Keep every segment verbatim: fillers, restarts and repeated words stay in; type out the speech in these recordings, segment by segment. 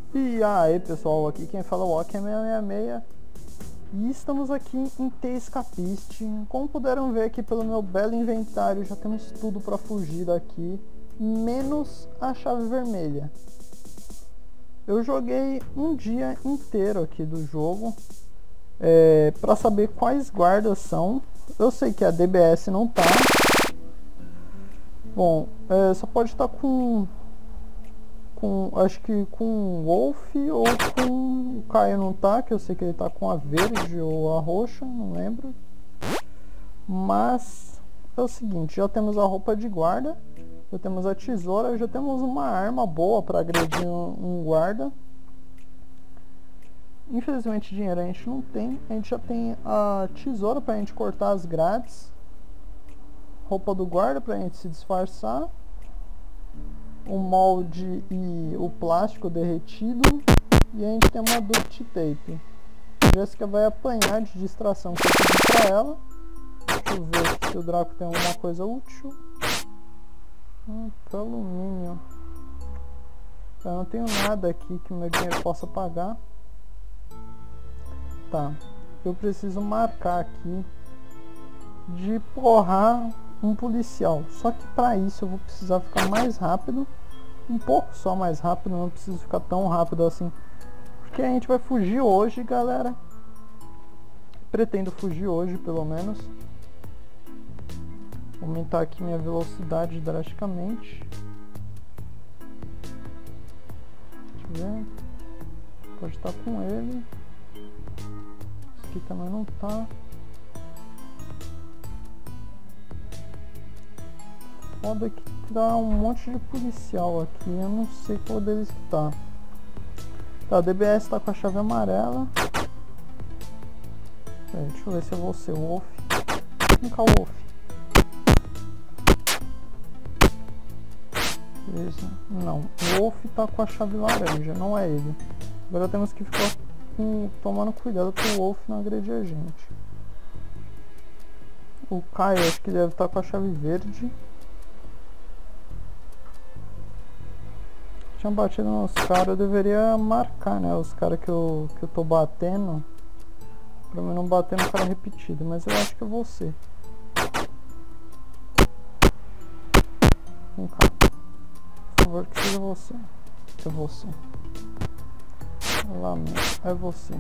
E aí pessoal, aqui quem fala é o Walker seiscentos e sessenta e seis e estamos aqui em The Escapist. Como puderam ver aqui pelo meu belo inventário, já temos tudo para fugir daqui, menos a chave vermelha. Eu joguei um dia inteiro aqui do jogo é, para saber quais guardas são. Eu sei que a D B S não tá. Bom, é, só pode estar com... Com, acho que com o Wolf ou com o Caio não tá, que eu sei que ele tá com a verde ou a roxa, não lembro. Mas é o seguinte, já temos a roupa de guarda, já temos a tesoura, já temos uma arma boa para agredir um, um guarda. Infelizmente dinheiro a gente não tem, a gente já tem a tesoura pra gente cortar as grades, roupa do guarda pra gente se disfarçar, o molde e o plástico derretido, e a gente tem uma duct tape. A Jéssica vai apanhar de distração que eu pedi pra ela. Deixa eu ver se o Draco tem alguma coisa útil. Hum, alumínio. Eu não tenho nada aqui que meu dinheiro possa pagar. Tá, eu preciso marcar aqui de porrar um policial, só que para isso eu vou precisar ficar mais rápido, um pouco só mais rápido, não preciso ficar tão rápido assim, porque a gente vai fugir hoje, galera. Pretendo fugir hoje, pelo menos. Vou aumentar aqui minha velocidade drasticamente. Deixa eu ver. Pode estar com ele. Esse aqui também não tá. Foda que tá um monte de policial aqui, eu não sei qual deles que tá. Tá, a D B S tá com a chave amarela. É, deixa eu ver se eu vou ser o Wolf. Vem cá, Wolf. Beleza. Não, o Wolf tá com a chave laranja, não é ele. Agora temos que ficar com, tomando cuidado pro Wolf não agredir a gente. O Caio acho que deve estar com a chave verde. Tinha batido nos caras, eu deveria marcar, né, os caras que eu, que eu tô batendo, pra mim não bater no cara repetido, mas eu acho que eu vou ser. Vem cá, por favor, que seja você. É você. Lá mesmo, é você.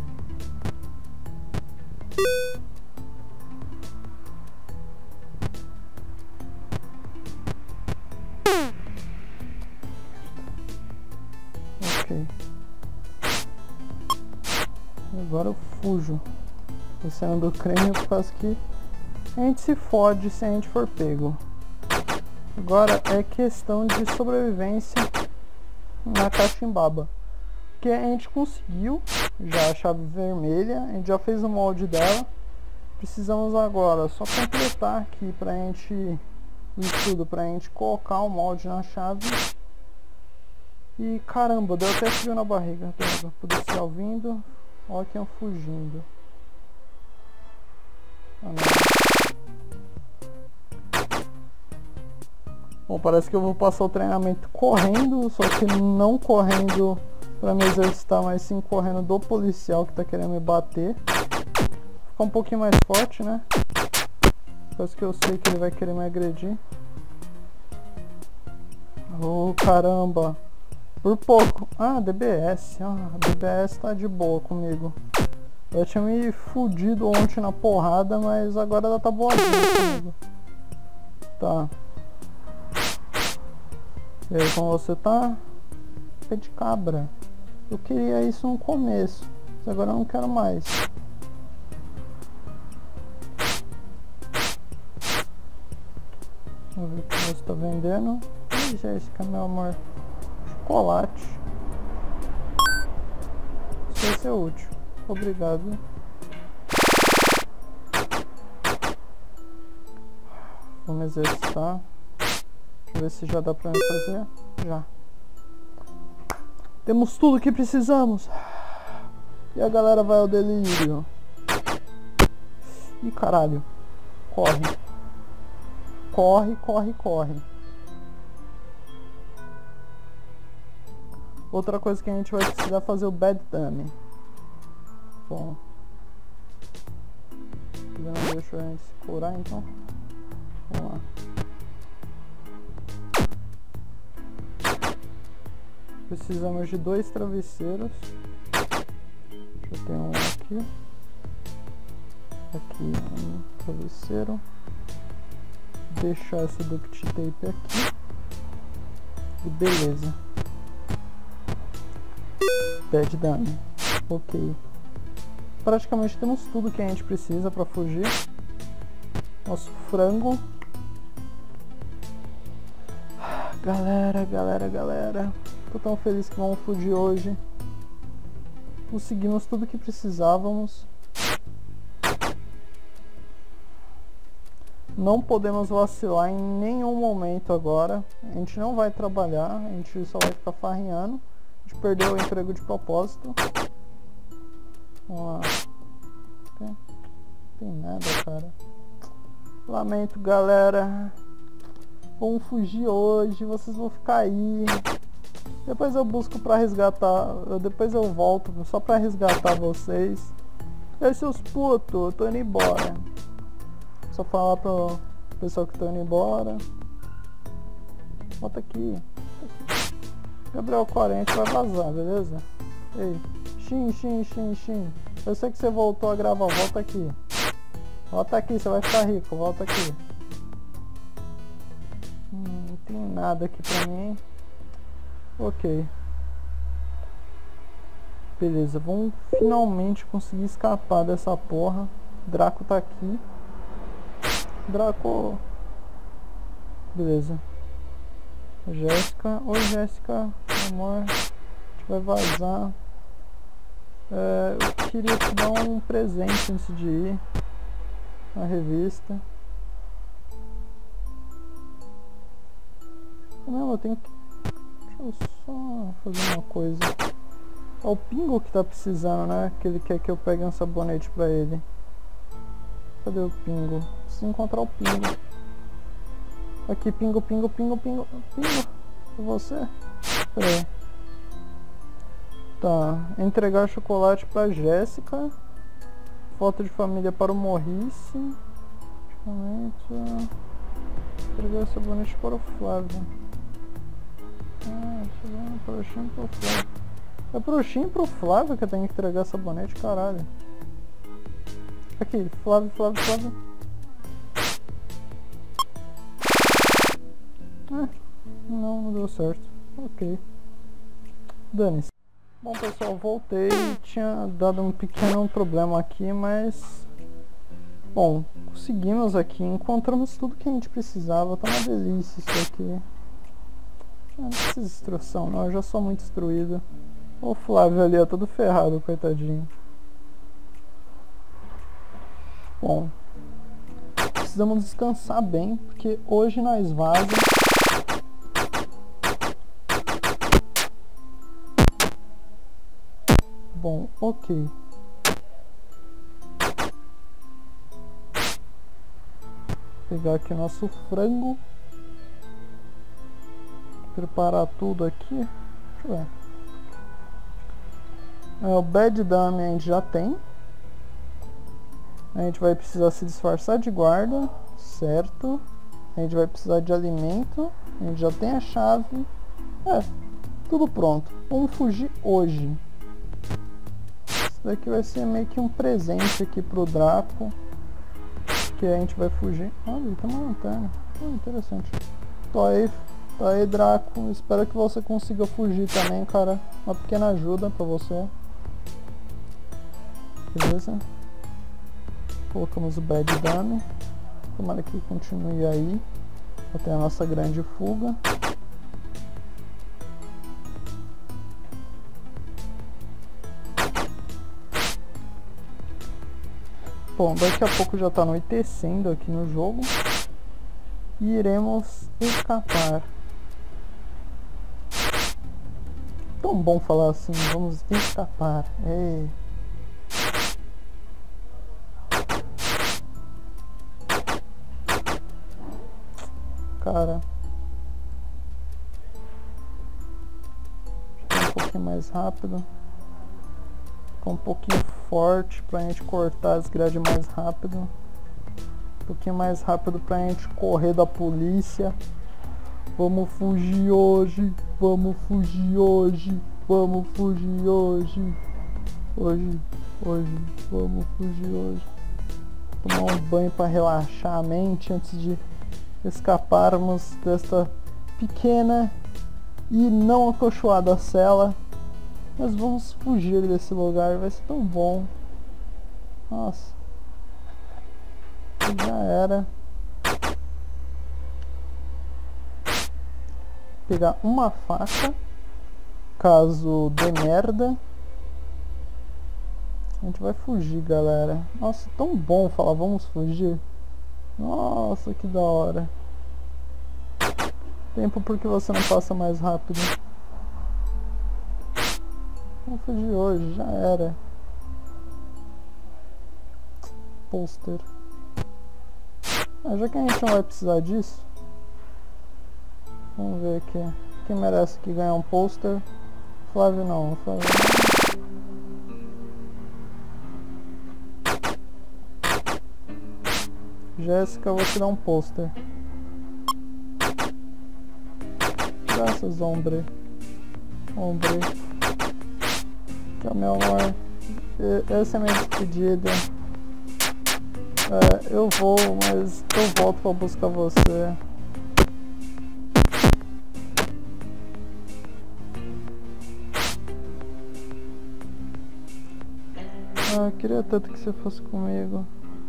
Agora eu fujo esse ano do creme por causa que a gente se fode se a gente for pego. Agora é questão de sobrevivência na cachimbaba, que a gente conseguiu já a chave vermelha, a gente já fez o molde dela. Precisamos agora só completar aqui pra gente o estudo, pra gente colocar o molde na chave. E caramba, deu até frio na barriga. O policial vindo. Olha quem fugindo. Ah, não. Bom, parece que eu vou passar o treinamento correndo, só que não correndo pra me exercitar, mas sim correndo do policial que tá querendo me bater. Ficar um pouquinho mais forte, né? Parece que eu sei que ele vai querer me agredir. Oh, caramba! Por pouco. Ah, D B S. Ah, D B S tá de boa comigo. Eu tinha me fudido ontem na porrada, mas agora ela tá boazinha comigo. Tá. E aí, como você tá? Pé de cabra. Eu queria isso no começo, mas agora eu não quero mais. Vamos ver o que você tá vendendo. Ih, Jéssica, meu amor. Chocolate. Isso vai ser útil. Obrigado. Vamos exercitar. Deixa eu ver se já dá pra me fazer. Já. Temos tudo que precisamos. E a galera vai ao delírio. Ih, caralho. Corre. Corre, corre, corre. Outra coisa que a gente vai precisar fazer o bad dummy. Bom. Não deixa a gente se curar, então. Vamos lá. Precisamos de dois travesseiros. Eu tenho um aqui. Aqui um travesseiro. Deixar essa duct tape aqui. E beleza. Bad dummy. Ok. Praticamente temos tudo que a gente precisa para fugir. Nosso frango. Galera, galera, galera. Tô tão feliz que vamos fugir hoje. Conseguimos tudo que precisávamos. Não podemos vacilar em nenhum momento agora. A gente não vai trabalhar, a gente só vai ficar farreando. A gente perdeu o emprego de propósito. Vamos lá. Tem, tem nada, cara. Lamento, galera. Vamos fugir hoje, vocês vão ficar aí. Depois eu busco pra resgatar. Eu, depois eu volto só pra resgatar vocês. E aí, seus putos, eu tô indo embora. Só falar pro pessoal que tá indo embora. Volta aqui. Gabriel quarenta vai vazar, beleza? Ei. Xin, xin, xin, xin. Eu sei que você voltou a gravar, volta aqui. Volta aqui, você vai ficar rico, volta aqui. Hum, não tem nada aqui pra mim, hein? Ok. Beleza, vamos finalmente conseguir escapar dessa porra. Draco tá aqui. Draco. Beleza. Jéssica. Oi, Jéssica. Amor. A gente vai vazar. É, eu queria te dar um presente antes de ir. Uma revista. Não, eu tenho que... Deixa eu só fazer uma coisa. É o Pingo que tá precisando, né? Que ele quer que eu pegue um sabonete pra ele. Cadê o Pingo? Preciso encontrar o Pingo. Aqui, Pingo, Pingo, Pingo, Pingo. Pingo. É você? Pera aí. Tá. Entregar chocolate pra Jéssica. Foto de família para o Morrice. Entregar sabonete para o Flávio. Ah, chegando para o Xim e para o Flávio. É pro Xim e pro Flávio que eu tenho que entregar sabonete, caralho. Aqui, Flávio, Flávio, Flávio. Ah, não, não deu certo. Ok. Dane-se. Bom, pessoal, voltei. Tinha dado um pequeno problema aqui, mas... Bom, conseguimos aqui. Encontramos tudo que a gente precisava. Tá uma delícia isso aqui. Ah, não precisa de instrução, não. Eu já sou muito instruído. O Flávio ali, ó, todo ferrado, coitadinho. Bom, precisamos descansar bem, porque hoje nós vazamos. Bom, ok. Pegar aqui nosso frango. Preparar tudo aqui. Deixa eu ver. É, o bad dummy a gente já tem. A gente vai precisar se disfarçar de guarda, certo? A gente vai precisar de alimento. A gente já tem a chave. É, tudo pronto. Vamos fugir hoje. Isso daqui vai ser meio que um presente aqui pro Draco. Que a gente vai fugir. Olha, tem uma lanterna. Oh, interessante. Tô aí, tô aí, Draco. Espero que você consiga fugir também, cara. Uma pequena ajuda pra você. Beleza? Colocamos o bad dummy. Tomara que continue aí até a nossa grande fuga. Bom, daqui a pouco já está anoitecendo aqui no jogo. E iremos escapar. Tão bom falar assim, vamos escapar. É. Cara, um pouco mais rápido. Ficou um pouquinho forte pra gente cortar as grades mais rápido. Um pouquinho mais rápido pra gente correr da polícia. Vamos fugir hoje, vamos fugir hoje, vamos fugir hoje. Hoje, hoje, vamos fugir hoje. Tomar um banho para relaxar a mente antes de escaparmos desta pequena e não acolchoada cela. Mas vamos fugir desse lugar, vai ser tão bom. Nossa. Já era. Pegar uma faca, caso dê merda. A gente vai fugir, galera. Nossa, tão bom falar vamos fugir. Nossa, que da hora. Tempo porque você não passa mais rápido. Vamos fugir hoje, já era. Pôster. Ah, já que a gente não vai precisar disso, vamos ver aqui. Quem merece aqui ganhar um pôster? Flávio não, Flávio não. Jéssica, eu vou te dar um pôster. Graças, hombre. Hombre. Então, meu amor, essa é a minha despedida. É, eu vou, mas eu volto pra buscar você. Ah, eu queria tanto que você fosse comigo.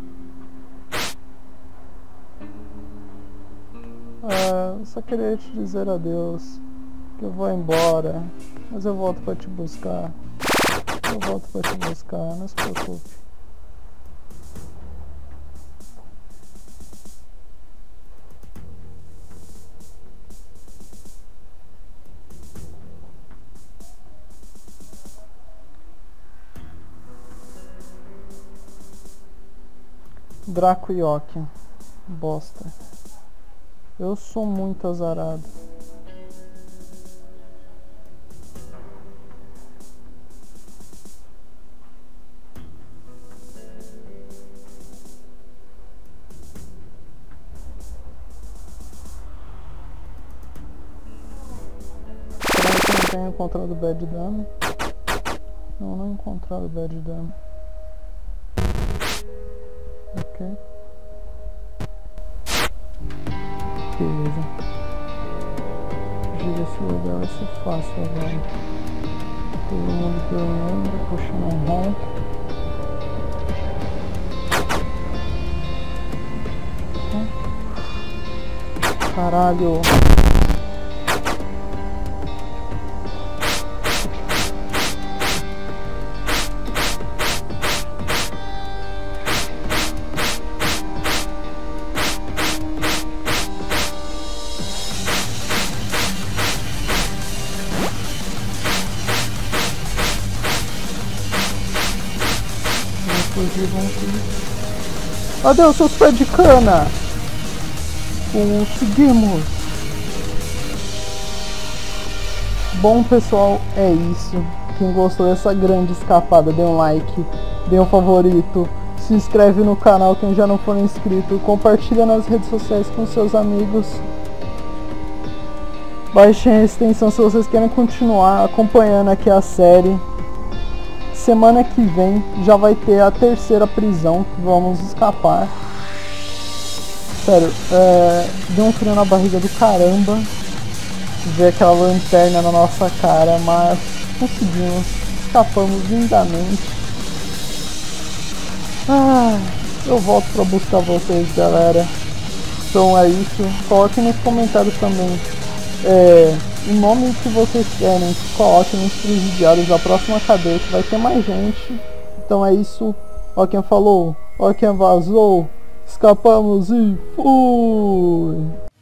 Ah, eu só queria te dizer adeus. Que eu vou embora. Mas eu volto pra te buscar. Eu volto pra te buscar, não se preocupe. Draco Yoki. Bosta. Eu sou muito azarado. Será que eu não tenho encontrado o Bad Dame? Não, não encontrado o Bad Dame. Ok. Beleza. Fugir desse lugar vai ser fácil agora. Todo mundo dormindo, puxando um ronco. Caralho. Fugir, vamos fugir. Adeus, seus pés de cana! Conseguimos! Bom, pessoal, é isso. Quem gostou dessa grande escapada, dê um like, dê um favorito, se inscreve no canal quem já não for inscrito, compartilha nas redes sociais com seus amigos. Baixem a extensão se vocês querem continuar acompanhando aqui a série. Semana que vem já vai ter a terceira prisão que vamos escapar. Sério, é, deu um frio na barriga do caramba ver aquela lanterna na nossa cara, mas conseguimos, escapamos lindamente. Ah, eu volto pra buscar vocês, galera. Então é isso, coloquem nos comentários também é, o nome que vocês querem que coloquem nos presidiários da próxima cadeia, que vai ter mais gente. Então é isso. Ó quem falou, ó quem vazou. Escapamos e fui!